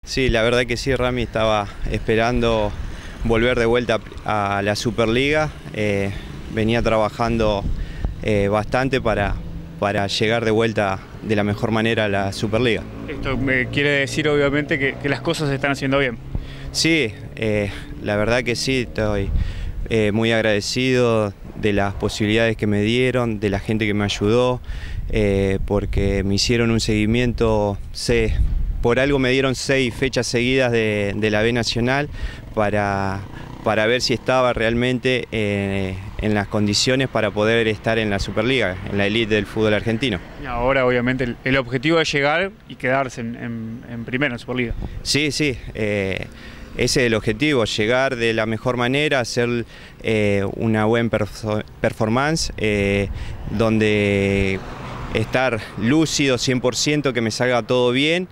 Sí, la verdad que sí, Rami, estaba esperando volver de vuelta a la Superliga. Venía trabajando bastante para llegar de vuelta de la mejor manera a la Superliga. Esto me quiere decir obviamente que las cosas se están haciendo bien. Sí, la verdad que sí, estoy muy agradecido de las posibilidades que me dieron, de la gente que me ayudó, porque me hicieron un seguimiento. Por algo me dieron 6 fechas seguidas de la B Nacional para ver si estaba realmente en las condiciones para poder estar en la Superliga, en la elite del fútbol argentino. Y ahora obviamente el objetivo es llegar y quedarse en primera, en Superliga. Sí, sí, ese es el objetivo, llegar de la mejor manera, hacer una buena performance, donde estar lúcido 100%, que me salga todo bien.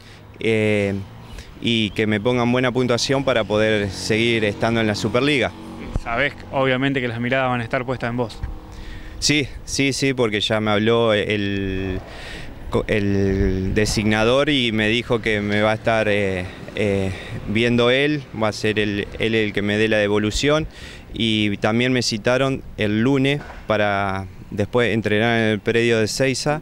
Y que me pongan buena puntuación para poder seguir estando en la Superliga. Sabés obviamente que las miradas van a estar puestas en vos. Sí, porque ya me habló el designador y me dijo que me va a estar viendo él, va a ser él el que me dé la devolución, y también me citaron el lunes para después entrenar en el predio de Ezeiza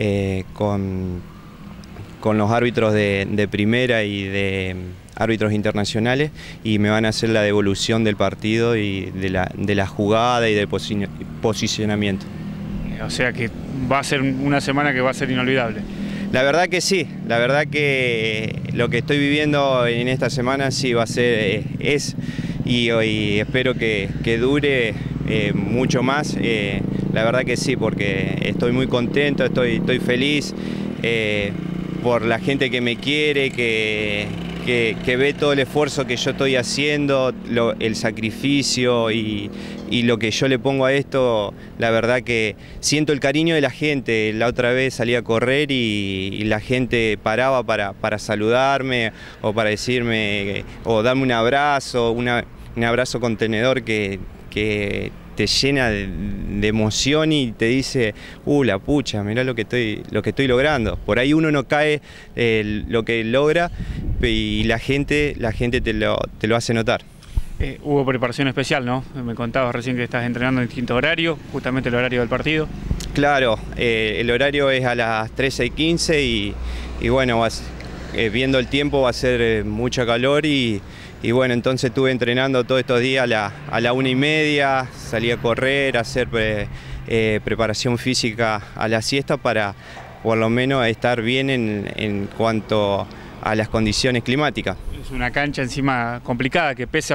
con los árbitros de primera y de árbitros internacionales, y me van a hacer la devolución del partido y de la jugada y del posicionamiento. O sea que va a ser una semana que va a ser inolvidable. La verdad que sí, la verdad que lo que estoy viviendo en esta semana sí va a ser, y espero que dure mucho más. La verdad que sí, porque estoy muy contento, estoy feliz. Por la gente que me quiere, que ve todo el esfuerzo que yo estoy haciendo, el sacrificio y lo que yo le pongo a esto. La verdad que siento el cariño de la gente. La otra vez salí a correr y la gente paraba para saludarme o para decirme, o darme un abrazo, un abrazo contenedor que te llena de emoción y te dice, la pucha, mirá lo que estoy logrando. Por ahí uno no cae lo que logra, y la gente te lo hace notar. Hubo preparación especial, ¿no? Me contabas recién que estás entrenando en distintos horarios, justamente el horario del partido. Claro, el horario es a las 13:15 y bueno, viendo el tiempo va a ser mucha calor y bueno, entonces estuve entrenando todos estos días a la 1:30, salí a correr, a hacer preparación física a la siesta para por lo menos estar bien en cuanto a las condiciones climáticas. Es una cancha encima complicada, que pase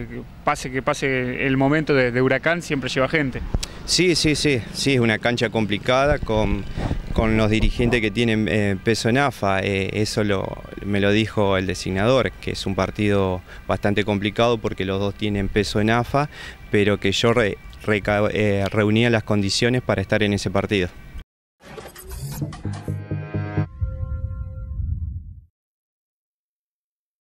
el momento de huracán, siempre lleva gente. Sí, es una cancha complicada con los dirigentes que tienen peso en AFA. Eso me lo dijo el designador, que es un partido bastante complicado porque los dos tienen peso en AFA, pero que yo reunía las condiciones para estar en ese partido.